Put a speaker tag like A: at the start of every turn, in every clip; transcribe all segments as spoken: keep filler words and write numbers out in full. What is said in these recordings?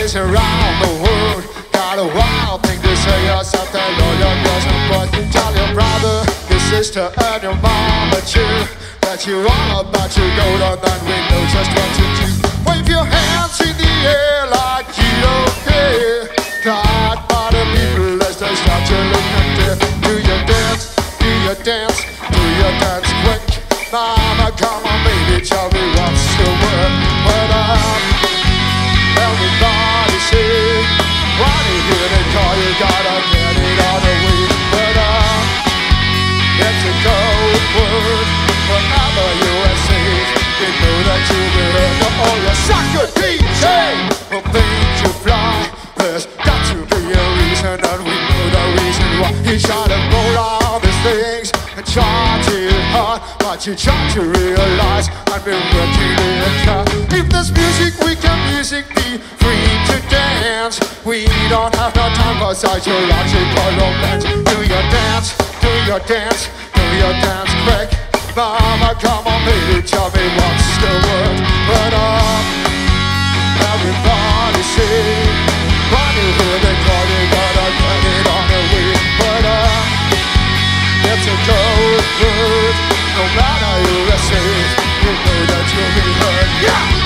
A: cities around the world got a wild thing to say yourself to know your cousin, but tell your brother, your sister, and your mama too that you're all about to go down, then we know just what to do. Wave your hands in the air like you don't care. Caught by the people as they start to look at you. Do your dance, do your dance, do your dance quick. Mama, come on baby, tell me what's the word. What up? Everybody sing. When you hear the call, you gotta get it on the way. What up? It's a code word. Wherever you are safe, you know that you'll be heard. Oh, you sucker D J will make you fly. There's got to be a reason, and we know the reason why. He tried to roll all these things and try too hard, but you try to realize I've been working in a car. If there's music, we can music be free to dance. We don't have no time for psychological romance. Do your dance, do your dance, do your dance quick. Mama, come on baby, tell me what's the word. Put up, everybody sing. When you hear the call, you gotta get it on the way. Put up, it's a code word. No matter who you say, you know that you'll be heard. Yeah!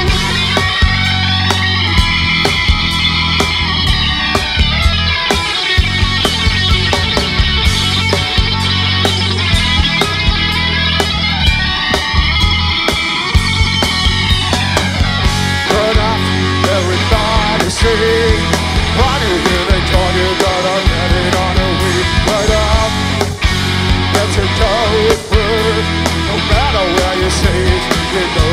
A: When you hear the call, you gotta get it on the way. Right up, that's a code word. No matter where you say it, you know